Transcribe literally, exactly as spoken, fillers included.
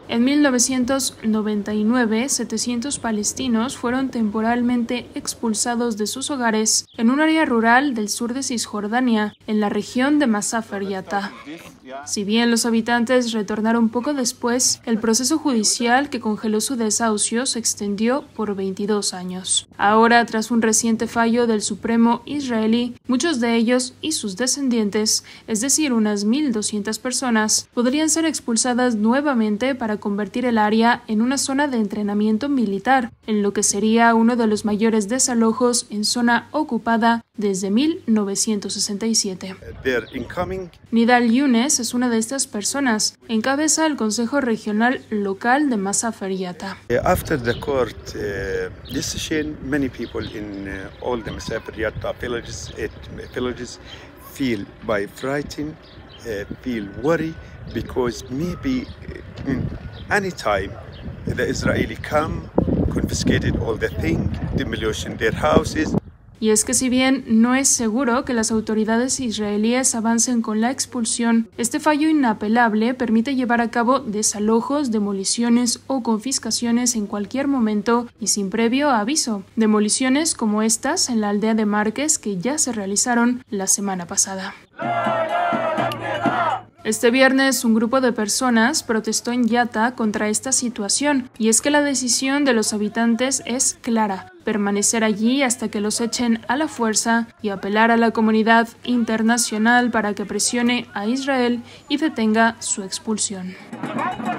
En mil novecientos noventa y nueve, setecientos palestinos fueron temporalmente expulsados de sus hogares en un área rural del sur de Cisjordania, en la región de Masafer Yatta. Si bien los habitantes retornaron poco después, el proceso judicial que congeló su desahucio se extendió por veintidós años. Ahora, tras un reciente fallo del Supremo israelí, muchos de ellos y sus descendientes, es decir, unas mil doscientas personas, podrían ser expulsadas nuevamente para convertir el área en una zona de entrenamiento militar, en lo que sería uno de los mayores desalojos en zona ocupada desde mil novecientos sesenta y siete. Nidal Younes es una de estas personas. Encabeza el Consejo Regional Local de Masafer Yatta. After the court uh, decision, many people in uh, all the Masafer Yatta villages, it, villages feel by frightened, uh, feel worry because maybe uh, any time the Israeli come, confiscated all the thing, demolition their houses. Y es que si bien no es seguro que las autoridades israelíes avancen con la expulsión, este fallo inapelable permite llevar a cabo desalojos, demoliciones o confiscaciones en cualquier momento y sin previo aviso. Demoliciones como estas en la aldea de Márquez que ya se realizaron la semana pasada. Este viernes, un grupo de personas protestó en Yatta contra esta situación, y es que la decisión de los habitantes es clara: permanecer allí hasta que los echen a la fuerza y apelar a la comunidad internacional para que presione a Israel y detenga su expulsión.